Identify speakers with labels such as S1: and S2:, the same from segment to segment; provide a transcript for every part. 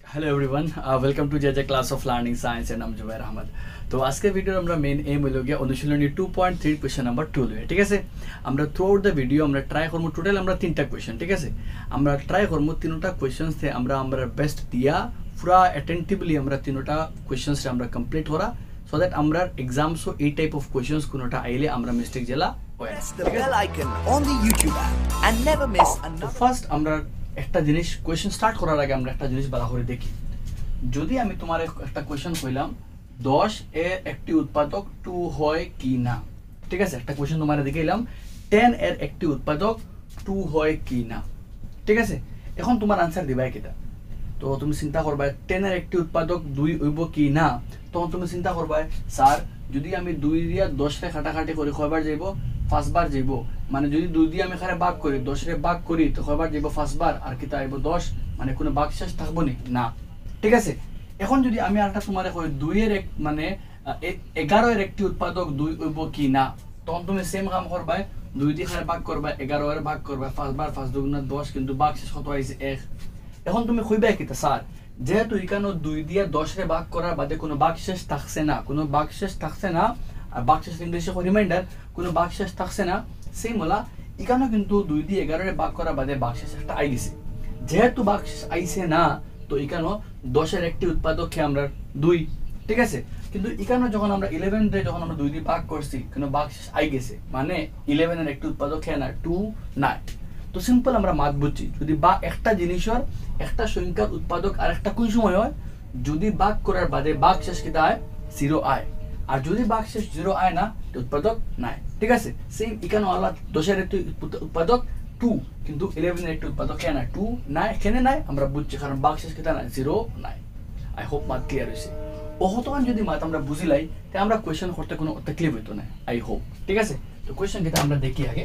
S1: Hello everyone, welcome to J class of learning science and नाम जुबैर अहमद। तो आज के ভিডিওর আমরা মেইন এম হলো গিয়া অনুশীলনী 2.3 কোশ্চেন নাম্বার 2 লয়ে, ঠিক আছে। আমরা থ্রু আউট দ্য ভিডিও আমরা ট্রাই করব টোটাল আমরা তিনটা কোশ্চেন, ঠিক আছে। আমরা ট্রাই করব তিনটা কোশ্চেনস তে আমরা আমরা বেস্ট দিয়া পুরা অ্যাটেন্টিভলি আমরা তিনটা কোশ্চেনস আমরা কমপ্লিট করা সো দ্যাট আমরা এক্সামস ও এই টাইপ অফ কোশ্চেনস কোনটা আইলে আমরা মিস্টেক জেলা হয়।
S2: Press the bell icon on the YouTube app and never miss another.
S1: First আমরা একটা জিনিস কোশ্চেন স্টার্ট করার আগে আমরা একটা জিনিস ভালো করে দেখি। যদি আমি তোমার একটা কোশ্চেন কইলাম 10 এর একটি উৎপাদক 2 হয় কি না, ঠিক আছে। একটা কোশ্চেন তোমার দেখাইলাম 10 এর একটি উৎপাদক 2 হয় কি না, ঠিক আছে। এখন তোমার आंसर দিবাই কিটা। তো তুমি চিন্তা করবা 10 এর একটি উৎপাদক 2 হইব কি না। তখন তুমি চিন্তা করবা স্যার যদি আমি 2 দিয়া 10 রে কাটাকাটি করি কয়বার যাইব? 5 বার যাইব। মানে যদি 2 দিয়ে আমি এখানে ভাগ করি 10 রে ভাগ করি তো কয়বার যাইব? 5 বার। আর কিটা আইব 10, মানে কোনো ভাগ শেষ থাকবো না, ঠিক আছে। এখন যদি আমি আরেকটা তোমারে কই 2 এর এক মানে 11 এর একটি উৎপাদক 2 হইব কি না, তখন তুমি সেম কাম করবা 2 দিয়ে এখানে ভাগ করবা 11 এর ভাগ করবা 5 বার 5 2 গুণ 10, কিন্তু ভাগ শেষ কত আইছে 1। এখন তুমি কইবা কিটা স্যার যেহেতু এখানে 2 দিয়ে 10 রে ভাগ করার বাদে কোনো ভাগ শেষ থাকছে না, কোনো ভাগ শেষ থাকছে না, আর ভাগ শেষ ইংলিশে কো রিমাইন্ডার কোনো ভাগ শেষ থাকছে না, সেম হলা এখানে কিন্তু 2 দিয়ে 11 রে ভাগ করার বাদে ভাগ শেষ একটা আইছে। যেহেতু ভাগ শেষ আইছে না তো এখানে 10 এর একটি উৎপাদক কি আমরা 2, ঠিক আছে। কিন্তু এখানে যখন আমরা 11 রে যখন আমরা 2 দিয়ে ভাগ করছি কোনো ভাগ শেষ আই গেছে, মানে 11 এর একটি উৎপাদক কি না 2 না। তো সিম্পল আমরা মাত বুঝছি যদি বা একটা জিনিসের একটা সংখ্যার উৎপাদক আর একটা কোন সময় হয় যদি ভাগ করার বাদে ভাগ শেষ কি আয় 0 আয়, আর যদি ভাগ শেষ 0 আয় না তো উৎপাদক নাই, ঠিক আছে। সেম এখানে আল্লাহ 10 এর একটি উৎপাদক 2, কিন্তু 11 এর একটি উৎপাদক কেন 2 নাই, কেন নাই আমরা বুঝছি কারণ ভাগ শেষ কি না 0 নাই। আই হোপ মাত ক্লিয়ার হইছে। ওহতমান যদি মাত আমরা বুঝিলাই তে আমরা কোশ্চেন করতে কোনো তকলিফ হইতো না, আই হোপ, ঠিক আছে। তো কোশ্চেন কিটা আমরা দেখি আগে।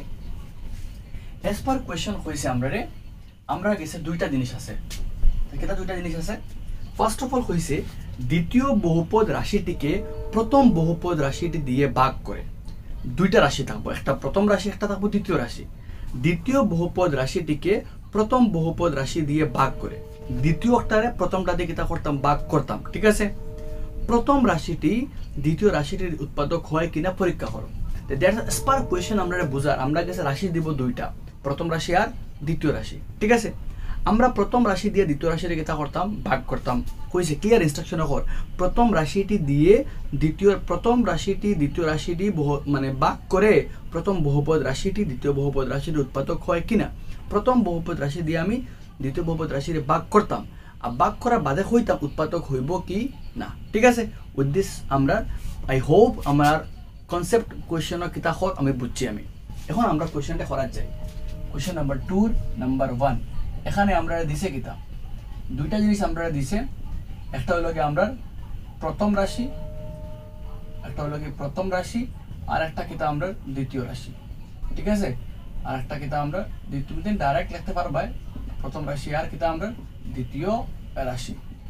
S1: এস পার কোয়েশ্চন কইছে আমরা গেছে দুইটা জিনিস আছে। কেটা দুইটা জিনিস আছে? ফার্স্ট অফ অল কইছে দ্বিতীয় বহুপদ রাশিটিকে প্রথম বহুপদ রাশিটি দিয়ে ভাগ করে। দুইটা রাশি থাকবো, একটা প্রথম রাশি একটা থাকবো দ্বিতীয় রাশি। দ্বিতীয় বহুপদ রাশিটিকে প্রথম বহুপদ রাশি দিয়ে ভাগ করে দ্বিতীয়টারে প্রথমটা দিয়ে কিটা করতাম ভাগ করতাম, ঠিক আছে। প্রথম রাশিটি দ্বিতীয় রাশিটির উৎপাদক হয় কিনা পরীক্ষা করো। দ্যাটস পার কোয়েশ্চন আমরা বুঝার আমরা গেছে রাশি দিব দুইটা, প্রথম রাশি আর দ্বিতীয় রাশি, ঠিক আছে। আমরা প্রথম রাশি দিয়ে দ্বিতীয় রাশির কিটা করতাম ভাগ করতাম। কইছে ক্লিয়ার ইনস্ট্রাকশন কর প্রথম রাশিটি দিয়ে প্রথম রাশিটি দ্বিতীয় রাশিটি মানে ভাগ করে প্রথম বহুপদ রাশিটি দ্বিতীয় বহুপদ রাশির উৎপাদক হয় কিনা। প্রথম বহুপদ রাশি দিয়ে আমি দ্বিতীয় বহুপদ রাশির ভাগ করতাম, আর ভাগ করার বাদে হইতাম উৎপাদক হইব কি না, ঠিক আছে। উইথ দিস আমরা আই হোপ আমার কনসেপ্ট কোয়েশ্চেনের কিতা হল আমি বুঝছি আমি। এখন আমরা কোয়েশ্চেনটা করার যাই। কোয়েশ্চেন নাম্বার 2 নাম্বার 1 এখানে আমরা দিছে কিতা দুইটা জিনিস আমরা দিছে। একটা হলো কি আমরা প্রথম রাশি, একটা হলো কি প্রথম রাশি, আর একটা কিতা আমরা দ্বিতীয় রাশি, ঠিক আছে। আর একটা কিতা আমরা দ্বিতীয় দিন ডাইরেক্ট লিখতে পারবা প্রথম রাশি আর কিতা আমরা দ্বিতীয় রাশি।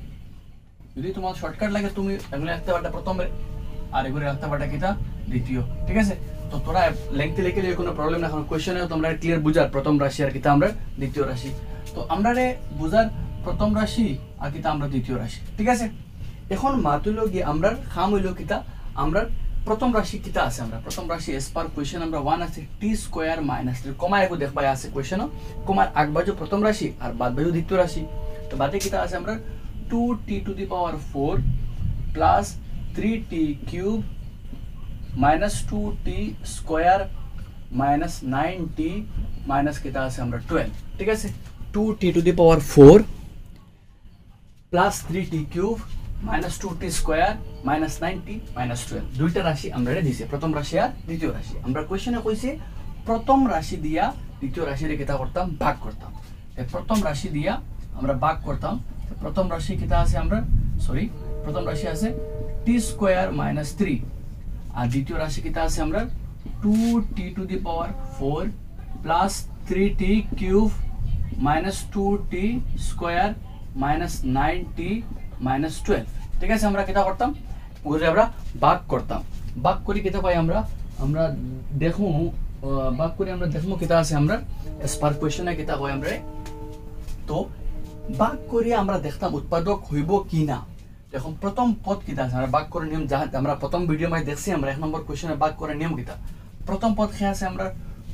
S1: যদি তোমার শর্টকাট লাগে তুমি এগুলো লিখতে পারটা প্রথম আর এগুলো লিখতে পারটা কিতা দ্বিতীয়, ঠিক আছে। তো তোরা লেংথে লিখে কোনো প্রবলেম না, কারণ কোশ্চেনে তোমরা ক্লিয়ার বুঝার প্রথম রাশি আর কিতা আমরা দ্বিতীয় রাশি। তো আমরা বুঝার প্রথম রাশি আর কিতা আমরা দ্বিতীয় রাশি, ঠিক আছে। এখন মাতুল গিয়ে আমরা খাম হইল কিতা আমরা প্রথম রাশি কিতা আছে। আমরা প্রথম রাশি এস পার কোয়েশ্চন আমরা 1 আছে টি স্কয়ার মাইনাস 3 কমা একু দেখবাই আছে কোয়েশ্চন কমার আগ বাজু প্রথম রাশি আর বাদ বাজু দ্বিতীয় রাশি। তো বাদে কিতা আছে আমরা 2t to the power 4 plus 3t cube minus 2t square minus 9t minus কিতা আছে আমরা 12, ঠিক আছে। 2t to the power 4 plus 3t cube minus 2t square minus 9t minus 12 দুইটা রাশি আমরা দিছে, প্রথম রাশি আর দ্বিতীয় রাশি। আমরা কোশ্চেনে কইছে প্রথম রাশি দিয়া দ্বিতীয় রাশির কিতা করতাম ভাগ করতাম। প্রথম রাশি দিয়া আমরা ভাগ করতাম। প্রথম রাশি কিতা আছে আমরা প্রথম রাশি আছে t স্কয়ার মাইনাস 3 আর দ্বিতীয় রাশি কিতা আছে আমরা 2t to the power 4 plus 3t cube minus 2t square minus 9t minus 12, ঠিক আছে। আমরা কিতা করতাম ওগুলো আমরা ভাগ করতাম। ভাগ করি কিতা পাই আমরা দেখমু ভাগ করে আমরা দেখমু কিতা আছে আমরা এস পার কোয়েশ্চনে কিতা হয় আমরা। তো ভাগ করে আমরা দেখতাম উৎপাদক হইব কি না। এখন প্রথম পদ কিতা আছে আমরা ভাগ করে নিয়ম, যা আমরা প্রথম ভিডিও মাঝে দেখছি আমরা 1 নম্বর কোশ্চেনে ভাগ করে নিয়ম কিতা। প্রথম পদ খেয়ে আছে আমরা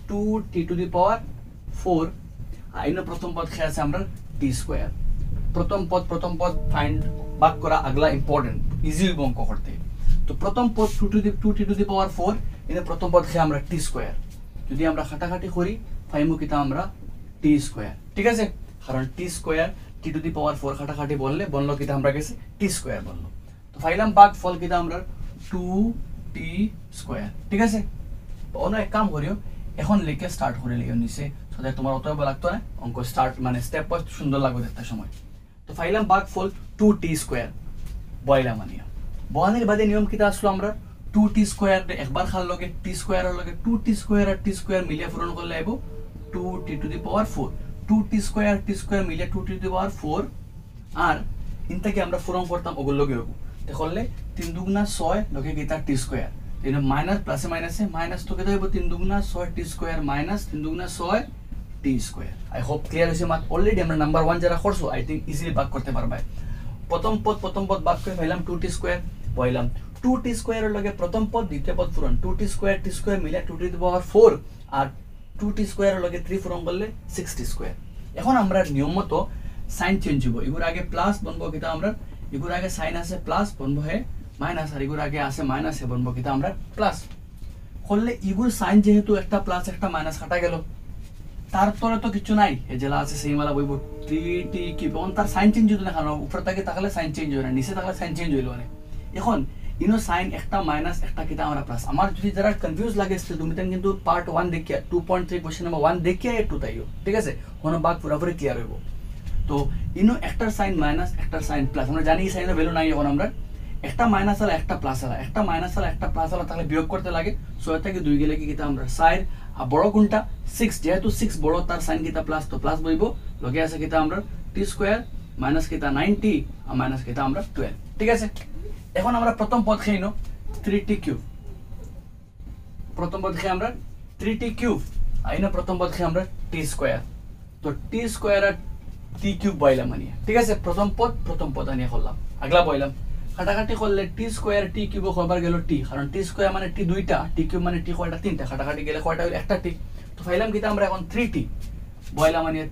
S1: 2t⁴, আর ইনো প্রথম পদ খেয়ে আছে আমরা t²। প্রথম পদ ফাইন্ড ভাগ করা আগলা ইম্পর্টেন্ট, ইজি হইব অঙ্ক করতে। তো প্রথম পদ 2t⁴, ইনো প্রথম পদ খেয়ে আমরা t²। যদি আমরা খাটাখাটি করি ফাইমু কিতা আমরা t², ঠিক আছে? কারণ t² t⁴ খাটাখাটি বললো কিতা আমরা গেছে t² বললো। তো ফাইলাম ভাগ ফল কিতা আমরা 2t², ঠিক আছে? অন্য এক কাম করিও, এখন লিখে স্টার্ট করে লিও নিচে, সো দ্যাট তোমার অতএব লাগতো না অঙ্ক স্টার্ট মানে স্টেপ বাই সুন্দর লাগবে দেখতে সময়। তো ফাইলাম ভাগ ফল 2t², বয়লা মানিয়া বহানের বাদে নিয়ম কিতা আসলো আমরা 2t² একবার খাল লগে t² এর লগে 2t² আর t² মিলিয়ে পূরণ করলে আইবো 2t⁴। 2t² মিলিয়ে 2t⁴, আর ইনটাকে আমরা পূরণ করতাম ওগুলো লগে হবো। দেখলে 3 দুগুণা 6 লগে কিতা t², এর মাইনাস প্লাসে মাইনাসে মাইনাস তো কিতা হইব 3 দুগুণা 6 t² মাইনাস 3 দুগুণা 6 t²। আই হোপ ক্লিয়ার হইছে। মাত অলরেডি আমরা নাম্বার 1 যারা করছো আই থিংক ইজিলি ভাগ করতে পারবা। প্রথম পদ ভাগ করে পাইলাম 2t² বইলাম 2t² এর লগে প্রথম পদ দ্বিতীয় পদ পূরণ 2t² মিলে 2t⁴, আর 2t² এর লগে 3 পূরণ করলে 6t²। এখন আমরা নিয়ম মতো সাইন চেঞ্জ হইব। এগুর আগে প্লাস বনবো কিতা আমরা, এগুর আগে সাইন আছে প্লাস বনবো হে মাইনাস, আর এগুর আগে আছে মাইনাস হে বনবো কিতা আমরা প্লাস। করলে এগুর সাইন যেহেতু একটা প্লাস একটা মাইনাস কাটা গেল, তারপরে তো কিছু নাই, এ জেলা আছে সেই মালা বইব 3t কিউব। তার সাইন চেঞ্জ হইতো না, কারণ উপর থেকে তাহলে সাইন চেঞ্জ হয় না, নিচে থাকলে সাইন চেঞ্জ হইলো না। এখন ইনো সাইন একটা মাইনাস একটা কিতা আমরা প্লাস। আমার যদি যারা কনফিউজ লাগে তুমি তাই কিন্তু পার্ট 1 দেখিয়া 2.3 কোশ্চেন নাম্বার 1 দেখিয়া একটু তাইও, ঠিক আছে? কোনো ভাগ পুরোপুরি ক্লিয়ার হইব। তো ইনো একটার সাইন মাইনাস একটার সাইন প্লাস, আমরা জানি এই সাইনের ভ্যালু নাই। এখন আমরা একটা মাইনাস আলা একটা প্লাস আলা, একটা মাইনাস আলা একটা প্লাস আলা, তাহলে বিয়োগ করতে লাগে 6 থেকে 2 গেলে কি কিতা আমরা 4, আর বড় কোনটা 6, যেহেতু 6 বড় তার সাইন কিতা প্লাস, তো প্লাস বইব লগে আছে কিতা আমরা t² মাইনাস কিতা 90 আর মাইনাস কিতা আমরা 12, ঠিক আছে? এখন আমরা প্রথম পদ খেয়ে নো 3t³, প্রথম পদ খেয়ে আমরা 3t³ আর ইনো প্রথম পদ খেয়ে আমরা t²। তো t² আর t³ বইলাম আনিয়া, ঠিক আছে? প্রথম পদ আনিয়া করলাম, আগলা বইলাম কাটাকাটি করলে t² t³ কয়বার গেল t, কারণ t² মানে t দুইটা, t³ মানে t কয়টা তিনটা, কাটাকাটি গেলে কয়টা হইল একটা t। তো ফাইলাম কিতা আমরা এখন 3t বইলাম আনিয়া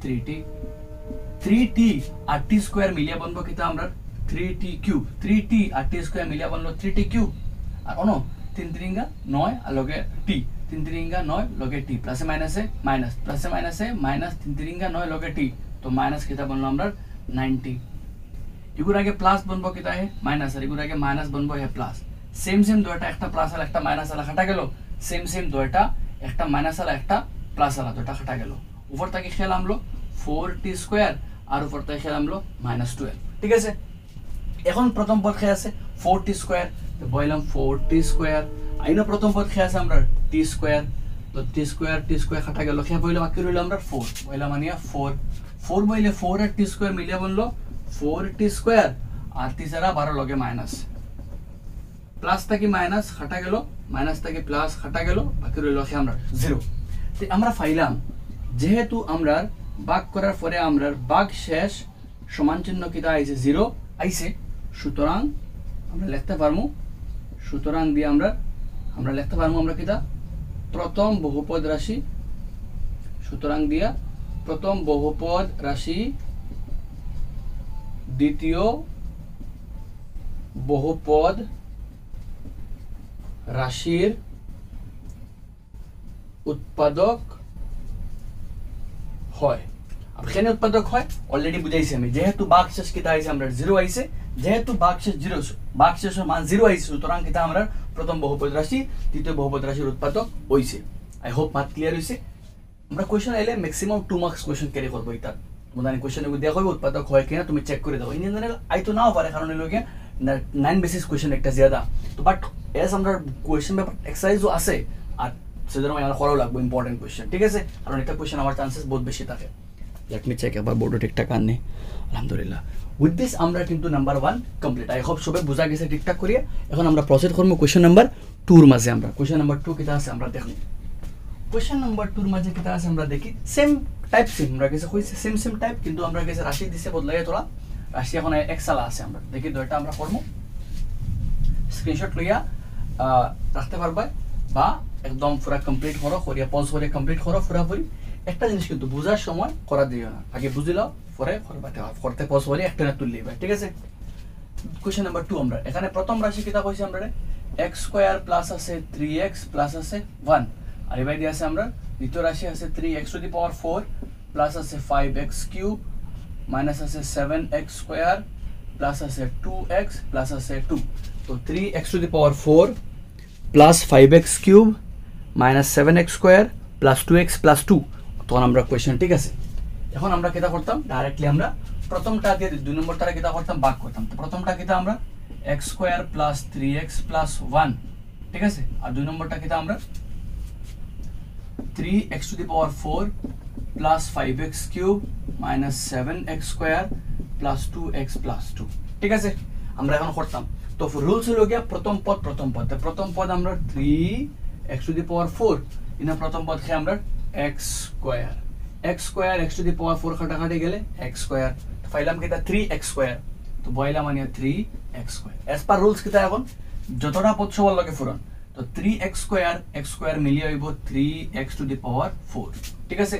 S1: 3t আর t² মিলিয়ে বনবো কিতা আমরা 3t³ 3t আর t² মিলিয়ে বনলো 3t³ আর অনো 3 3 9 আর লগে t 3 3 9 লগে t প্লাসে মাইনাসে মাইনাস প্লাসে মাইনাসে মাইনাস 3 3 9 লগে t, তো মাইনাস কিতা বনলো আমরা 90। এগুর আগে প্লাস বনবো কিতা হে মাইনাস, আর এগুর আগে মাইনাস বনবো হে প্লাস। সেম দুইটা একটা প্লাস আর একটা মাইনাস আলা কাটা গেল, সেম দুইটা একটা মাইনাস আর একটা প্লাস আলা দুইটা কাটা গেল। উপর থেকে খেলামলো 4t² আর উপর থেকে খেলামলো -12, ঠিক আছে? এখন প্রথম পদ খেয়ে আছে 4t², তো বইলাম 4t², আইনো প্রথম পদ খেয়ে আছে আমরা t², তো t² কাটা গেল, খেয়ে বইলাম বাকি রইল আমরা 4 বইলাম আনিয়া 4 বইলে 4 আর t² মিলিয়ে বললো 4t² আর 3 লগে মাইনাস, প্লাস থেকে মাইনাস কাটা গেল, মাইনাস থেকে প্লাস কাটা গেল, বাকি রইল খেয়ে আমরা 0। তো আমরা ফাইলাম যেহেতু আমরা ভাগ করার পরে আমরা ভাগ শেষ সমান চিহ্ন কিতা আইছে 0 আইছে, সুতরাং আমরা লিখতে পারমু, সুতরাং দিয়ে আমরা লিখতে পারমু আমরা কিতা প্রথম বহুপদ রাশি, সুতরাং দিয়া প্রথম বহুপদ রাশি দ্বিতীয় বহুপদ রাশির উৎপাদক হয়। এখানে উৎপাদক হয় অলরেডি বুঝাইছি আমি, যেহেতু ভাগ শেষ কিতা আইছে আমরা 0 আইছে, যেহেতু ভাগ শেষের মান 0 আইছে, সুতরাং কিতা আমরা প্রথম বহুপদ রাশি দ্বিতীয় বহুপদ রাশির উৎপাদক হইছে। আই হোপ মাত ক্লিয়ার হইছে। আমরা কোশ্চেন আইলে ম্যাক্সিমাম 2 মার্কস কোশ্চেন ক্যারি করব। এটা তোমাদের কোশ্চেন এগুলো দেয়া হবে উৎপাদক হয় কিনা তুমি চেক করে দাও। ইন জেনারেল আই তো নাও পারে, কারণ এর লগে 9 বেসিস কোশ্চেন একটা জিয়াদা, তো বাট এস আমরা কোশ্চেন পেপার এক্সারসাইজও আছে, আর সেজন্য আমার করাও লাগবে ইম্পর্টেন্ট কোশ্চেন, ঠিক আছে? কারণ এটা কোশ্চেন আমার চান্সেস বহুত বেশি থাকে। লেট মি চেক একবার বোর্ডও ঠিকঠাক আননি, আলহামদুলিল্লাহ। উইথ দিস আমরা কিন্তু নাম্বার 1 কমপ্লিট। আই হোপ সবাই বুঝা গেছে ঠিকঠাক করিয়া। এখন আমরা প্রসিড করবো কোশ্চেন নাম্বার 2 এর মাঝে। আমরা কোশ্চেন নাম্বার 2 কিতা আছে আমরা দেখি। কোশ্চেন নাম্বার 2 এর মাঝে কিতা আছে আমরা দেখি। সেম টাইপ সেম আমরা কাছে হইছে সেম টাইপ কিন্তু আমরা কাছে রাশি দিছে বদলাইয়া তোরা রাশি এখন এক্সালা আছে আমরা দেখি দুইটা আমরা করব স্ক্রিনশট লইয়া রাখতে পারবা বা একদম পুরো কমপ্লিট করো করিয়া পজ করে কমপ্লিট করো পুরোপুরি একটা জিনিস কিন্তু বোঝার সময় করা দিও না আগে বুঝিলাও পরে করতে পজ করে একটা না তুললেই ভাই ঠিক আছে কোশ্চেন নাম্বার 2 আমরা এখানে প্রথম রাশি কিতা কইছি আমরা x স্কয়ার প্লাস আছে 3x প্লাস আছে 1 আর এবারে দিয়ে আছে আমরা দ্বিতীয় রাশি আছে 3x to the power 4 plus আছে 5x কিউব মাইনাস আছে 7x স্কয়ার প্লাস আছে 2x প্লাস আছে 2 তো 3x to the power 4 plus 5x cube minus 7x square plus 2x plus 2 তখন আমরা কোশ্চেন ঠিক আছে এখন আমরা কিতা করতাম ডাইরেক্টলি আমরা প্রথমটা দিয়ে দুই নম্বরটা কিতা করতাম ভাগ করতাম তো প্রথমটা কিতা আমরা x square plus 3x plus 1 ঠিক আছে আর দুই নম্বরটা কিতা আমরা 3x to the power 4 plus 5x cube minus 7x square plus 2x plus 2 ঠিক আছে আমরা এখন করতাম তো রুলস হলো গিয়া প্রথম পদ আমরা 3x টু দি পাওয়ার 4 ইনা প্রথম পদ কে আমরা x square x to the power 4 কাটাকাটি গেলে x স্কয়ার ফাইলাম কিটা 3x স্কয়ার তো বইলাম মানে 3x স্কয়ার এস পার রুলস কিটা এখন যতটা পদ সবার লগে ফুরন তো 3x স্কয়ার মিলিয়ে হইব 3x টু দি পাওয়ার 4 ঠিক আছে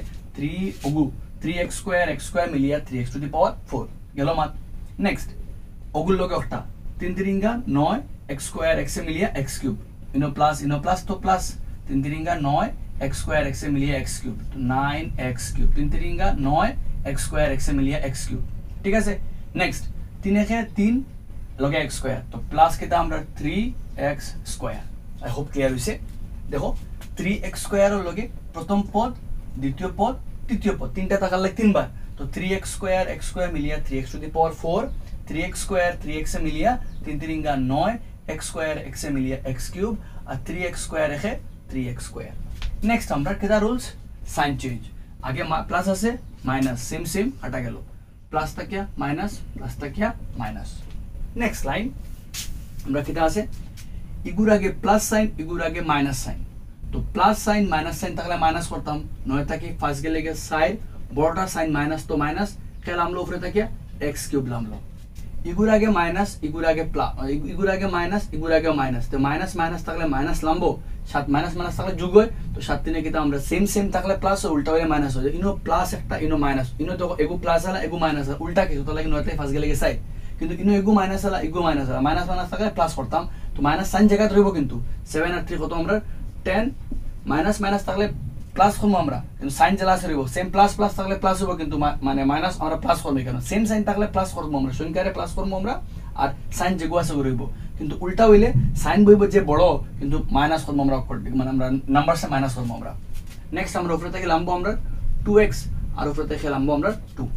S1: 3x স্কয়ার মিলিয়ে 3x টু দি পাওয়ার 4 গেল মাত নেক্সট ওগুল লগে একটা 3 3 9 x স্কয়ার x এ মিলিয়ে x কিউব ইনো প্লাস তো প্লাস 3 3 9 x স্কয়ার x এ মিলিয়ে x কিউব তো 9x cube 3 3 9 x square x এ মিলিয়ে x কিউব ঠিক আছে নেক্সট 3 এ 3 লগে x স্কয়ার তো প্লাস কিটা আমরা 3x square I hope clear হইছে দেখো 3x স্কয়ার এর লগে প্রথম পদ দ্বিতীয় পদ তৃতীয় পদ তিনটা থাকার লাগে তিনবার তো 3x স্কয়ার মিলিয়ে 3x to the power 4 3x square 3x এ মিলিয়ে 3 3 9 x স্কয়ার x এ মিলিয়ে x কিউব আর 3x স্কয়ার এ 3x স্কয়ার নেক্সট আমরা কিটা রুলস সাইন চেঞ্জ আগে প্লাস আছে মাইনাস সেম হটা গেল প্লাস তাকিয়া মাইনাস প্লাস তাকিয়া মাইনাস নেক্সট লাইন আমরা কিটা আছে ইগুর আগে প্লাস সাইন ইগুর আগে মাইনাস সাইন তো প্লাস সাইন মাইনাস সাইন থাকলে মাইনাস করতাম নয় তাকে ফার্স্ট গেলে গে সাইড বড়টা সাইন মাইনাস তো মাইনাস খেলামলো উপরে তাকিয়া x কিউব লামলো ইগুর আগে মাইনাস ইগুর আগে প্লাস ইগুর আগে মাইনাস ইগুর আগে মাইনাস তো মাইনাস থাকলে মাইনাস লামবো 7 মাইনাস থাকলে যোগ হয় তো 7 3 কিটা আমরা সেম থাকলে প্লাস উল্টা হয়ে মাইনাস হয় ইনো প্লাস একটা ইনো মাইনাস ইনো তো এগু প্লাস হলা এগু মাইনাস উল্টা কিছু তো লাগে নয়তে ফার্স্ট গেলে গে সাইড কিন্তু ইনো এগু মাইনাস হলা মাইনাস থাকলে প্লাস করতাম তো মাইনাস সাইন জায়গা ধরব কিন্তু 7 আর 3 কত আমরা 10 মাইনাস থাকলে প্লাস করব আমরা কিন্তু সাইন জেলা সরিব সেম প্লাস থাকলে প্লাস হবে কিন্তু মানে মাইনাস আমরা প্লাস করব কেন সেম সাইন থাকলে প্লাস করব আমরা সংখ্যারে প্লাস করব আমরা আর সাইন যেগু আছে রইব কিন্তু উল্টা হইলে সাইন বইব যে বড় কিন্তু মাইনাস করব আমরা মানে আমরা নাম্বারসে মাইনাস করব আমরা নেক্সট আমরা উপরে থেকে লাম্ব আমরা 2x আর উপরে থেকে লাম্ব আমরা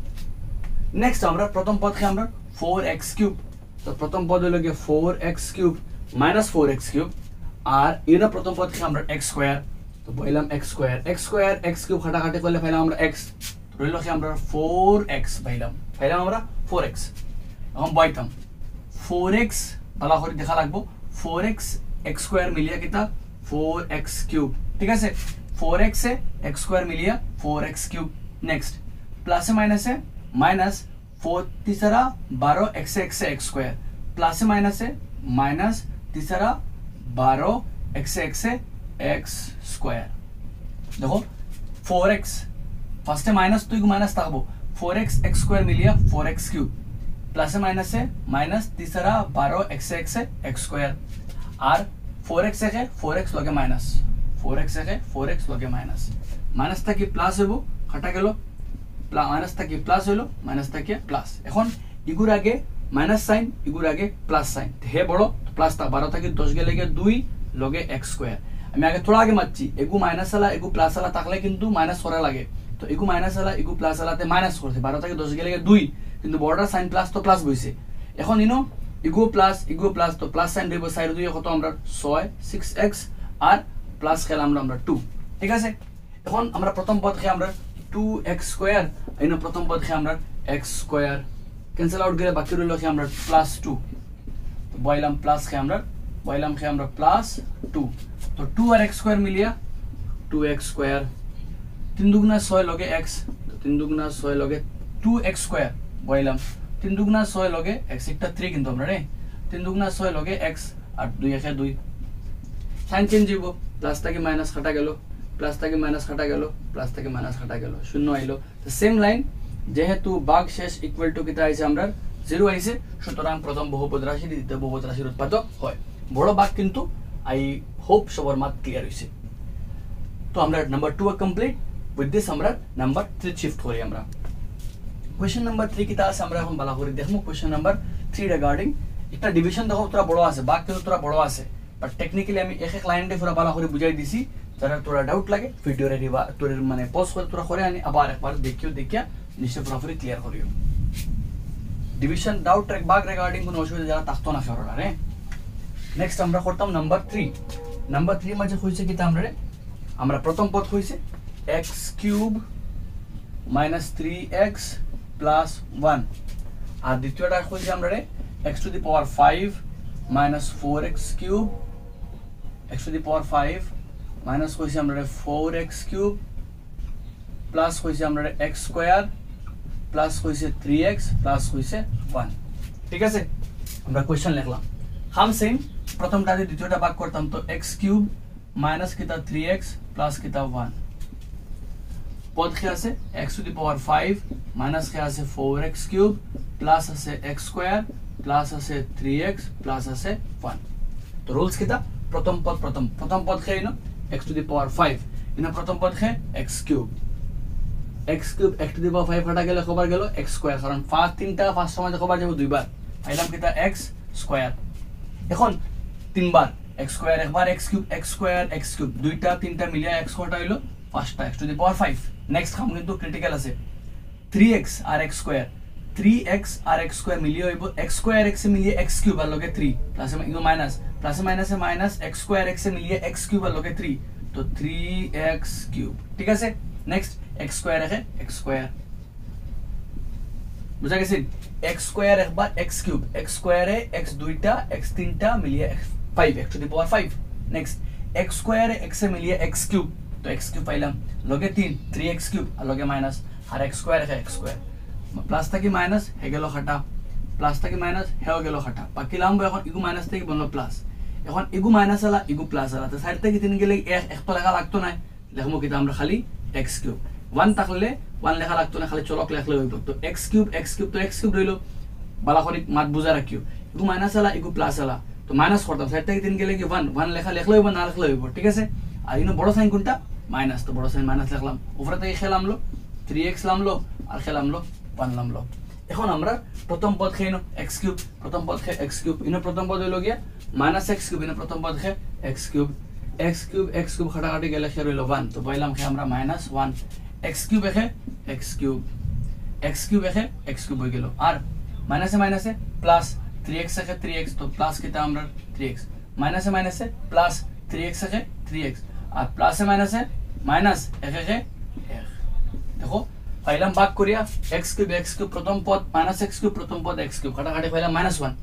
S1: 2 নেক্সট আমরা প্রথম পদকে আমরা 4x কিউব তো প্রথম পদ হলো কি 4x cube minus 4x cube আর এর প্রথম পদকে আমরা x স্কয়ার তো বইলাম x কিউব কাটাকাটি করলে পাইলাম আমরা x রইল কি আমরা 4x পাইলাম আমরা 4x এখন বইতাম 4x ভালো করে দেখা লাগবো 4x x স্কয়ার মিলিয়ে কিটা 4x কিউব ঠিক আছে 4x এ x স্কয়ার মিলিয়ে 4x কিউব নেক্সট প্লাস এ মাইনাস 4 तीसरा 12 x से x स्क्वायर प्लस से माइनस तीसरा 12 x से x स्क्वायर देखो 4x फर्स्ट माइनस तो माइनस तकबो 4x x स्क्वायर मिलिया 4x क्यूब प्लस से माइनस तीसरा 12 x से x स्क्वायर और 4x है 4x लगे माइनस 4x लगे माइनस तक प्लस হইব কাটা গেল माइनस तक प्लस হলো माइनस तक प्लस এখন ইগুর আগে মাইনাস সাইন ইগুর আগে প্লাস সাইন হে বড় প্লাস তা 12 থেকে 10 গেলে 2 লগে x স্কয়ার আমি আগে থোড়া আগে মারছি এগু মাইনাস আলা এগু প্লাস আলা থাকলে কিন্তু মাইনাস করা লাগে তো এগু মাইনাস আলা এগু প্লাস আলাতে মাইনাস করতে 12 থেকে 10 গেলে 2 কিন্তু বড়টা সাইন প্লাস তো প্লাস বইছে এখন ইনো ইগু প্লাস তো প্লাস সাইন দেব সাইড 2 কত আমরা 6x আর প্লাস খেলাম আমরা 2 ঠিক আছে এখন আমরা প্রথম পদ কে আমরা 2x স্কয়ার ইনো প্রথম পদ কে আমরা x স্কয়ার कैंसिल आउट गए बाकी রইল কি আমরা প্লাস 2 তো বইলাম প্লাস কে আমরা প্লাস 2 তো 2 আর x স্কয়ার মিলিয়া 2x স্কয়ার 3 দুগুণা 6 লগে x 3 দুগুণা 6 লগে 2x স্কয়ার বইলাম 3 দুগুণা 6 লগে x একটা 3 কিন্তু আমরা রে 3 দুগুণা 6 লগে x আর 2 একে 2 সাইন চেঞ্জ হইব প্লাস থেকে মাইনাস কাটা গেল প্লাস থেকে মাইনাস কাটা গেল প্লাস থেকে মাইনাস কাটা গেল শূন্য আইলো তো সেম লাইন যেহেতু ভাগ শেষ ইকুয়াল টু কিটা আইছে আমরা 0 আইছে সুতরাং প্রথম বহুপদ রাশি দ্বিতীয় বহুপদ রাশির উৎপাদক হয় বড় ভাগ কিন্তু আই হোপ সবার মাত ক্লিয়ার হইছে তো আমরা নাম্বার 2 কমপ্লিট উইথ দিস আমরা নাম্বার 3 শিফট করি আমরা কোশ্চেন নাম্বার 3 কিটা আছে আমরা এখন ভালো করে দেখমু কোশ্চেন নাম্বার 3 রিগার্ডিং একটা ডিভিশন দেখো তোরা বড় আছে ভাগ কিন্তু তোরা বড় আছে বাট টেকনিক্যালি আমি এক এক লাইনটা পুরো ভালো করে বুঝাই দিছি যারা তোরা ডাউট লাগে ভিডিওরে দিবা তোর মানে পজ করে তোরা করে আনি আবার একবার দেখিয়া নিশ্চয় পুরোপুরি ক্লিয়ার করিও ডিভিশন ডাউট ট্র্যাক ভাগ রিগার্ডিং কোনো অসুবিধা যারা থাকতো না সরলা রে নেক্সট আমরা করতাম নাম্বার 3 মাঝে হইছে কিটা আমরা প্রথম পদ হইছে x cube minus 3x plus 1 আর দ্বিতীয়টা হইছে আমরা x to the power 5 minus 4x cube x to the power 5 minus হইছে আমরা 4x cube plus হইছে আমরা x square plus হইছে 3x plus হইছে 1 ঠিক আছে আমরা কোশ্চেন লিখলাম হাম সেম প্রথমটা দিয়ে দ্বিতীয়টা ভাগ করতাম তো x cube minus কিটা 3x plus কিটা 1 পদ কি আছে x to the power 5 minus কি আছে 4x cube plus আছে x square plus আছে 3x plus আছে 1 তো রুলস কিটা প্রথম পদ কি ইনো x to the power 5 ইনো প্রথম পদ কি x cube x to the power 5 হটা গেলে কবার গেল x square কারণ ফার্স্ট সময় কবার যাব দুইবার আইলাম কিটা x square এখন তিনবার x square একবার x cube দুইটা তিনটা মিলিয়ে x কটা হইলো পাঁচটা x to the power 5 next কাম কিন্তু ক্রিটিক্যাল আছে 3x আর x square 3x আর x square মিলিয়ে হইব x square x মিলিয়ে x cube আর লগে 3 প্লাস ইনো minus minus x square x মিলিয়ে x cube আর লগে 3 তো 3x cube ঠিক আছে নেক্সট x square আছে x square বুঝা গেছে x square একবার x cube x square এ x দুইটা x তিনটা মিলিয়ে 5 x to the power 5 next x square এ x মিলিয়ে x cube তো x cube পাইলাম লগে 3x cube আর লগে মাইনাস আর x square আছে x square প্লাস থেকে মাইনাস হে গেল খাটা প্লাস থেকে মাইনাস হেও গেল খাটা বাকি লাম্ব এখন ইগু মাইনাস থেকে বনলো প্লাস এখন ইগু মাইনাস আলা ইগু প্লাস আলা তো সাইড থেকে 3 গেলে এক তো লেখা লাগতো না লিখমু কিটা আমরা খালি x cube 1 থাকলে 1 লেখা লাগতো না খালি চলক লেখলে হইতো তো x cube তো x cube রইলো বালা করে মাত বুঝা রাখিও ইগু মাইনাস আলা ইগু প্লাস আলা তো মাইনাস করতাম সাইড থেকে 3 গেলে কি 1 লেখা লিখলে হইব না লিখলে হইব ঠিক আছে আর ইনো বড় সাইন কোনটা মাইনাস তো বড় সাইন মাইনাস লিখলাম উপরে থেকে খেলামলো 3x লামলো আর খেলামলো 1 লামলো এখন আমরা প্রথম পদ খেইনো x cube প্রথম পদ খে x cube ইনো প্রথম পদ হইলো গিয়া মাইনাস x cube ইনো প্রথম পদ খে x cube খাটাখাটি গেলে খে রইলো 1 তো পাইলাম খে আমরা মাইনাস 1 x cube এখে x cube এখে x cube হয়ে গেল আর মাইনাসে প্লাস 3x এখে 3x তো প্লাস কিটা আমরা 3x মাইনাসে প্লাস 3x এখে 3x আর প্লাসে মাইনাস এখে দেখো পাইলাম ভাগ করিয়া x cube প্রথম পদ মাইনাস x cube প্রথম পদ x cube কাটাকাটি পাইলাম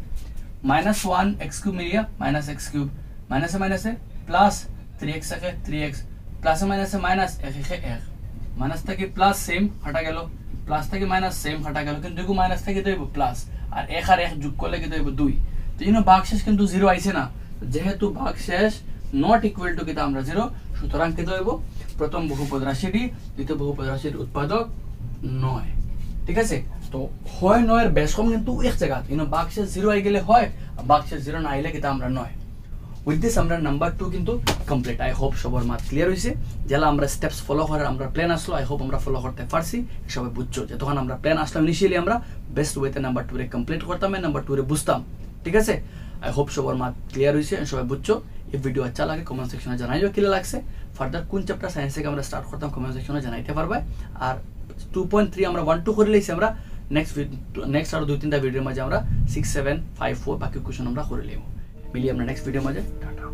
S1: -1 x cube মিলিয়া মাইনাস x cube মাইনাসে প্লাস 3x একে 3x প্লাসে মাইনাস একে মাইনাস থেকে প্লাস সেম হটা গেল প্লাস থেকে মাইনাস সেম হটা গেল কিন্তু দুগু মাইনাস থেকে তো হইব প্লাস আর 1 আর 1 যোগ করলে কি তো হইব 2 তো ইনো ভাগশেষ কিন্তু 0 আইছে না যেহেতু ভাগশেষ নট ইকুয়াল টু কিটা আমরা 0 সুতরাং কি তো হইব প্রথম বহুপদ রাশিটি দ্বিতীয় বহুপদ রাশির উৎপাদক 9 ঠিক আছে তো হয় 9 এর বেশ কম কিন্তু এক জায়গা ইনো ভাগশেষ 0 আই গেলে হয় আর ভাগশেষ 0 না আইলে কিটা আমরা 9 with this আমরা নাম্বার 2 কিন্তু কমপ্লিট আই হোপ সবার মাত ক্লিয়ার হইছে যেলা আমরা স্টেপস ফলো করার আমরা প্ল্যান আসলো আই হোপ আমরা ফলো করতে পারছি সবাই বুঝছো যে তখন আমরা প্ল্যান আসলাম ইনিশিয়ালি আমরা বেস্ট ওয়েতে নাম্বার 2 রে কমপ্লিট করতাম নাম্বার 2 রে বুঝতাম ঠিক আছে আই হোপ সবার মাত ক্লিয়ার হইছে সবাই বুঝছো এই ভিডিও আচ্ছা লাগে কমেন্ট সেকশনে জানাইও কি লাগছে ফার্দার কোন চ্যাপ্টার সায়েন্স থেকে আমরা স্টার্ট করতাম কমেন্ট সেকশনে জানাইতে পারবে আর 2.3 আমরা 1 2 করে লইছি আমরা নেক্সট আর 2-3টা ভিডিওর মাঝে আমরা 6 7 5 4 বাকি কোশ্চেন আমরা করে লইব মিলি আমরা নেক্সট ভিডিও মাঝে টাটা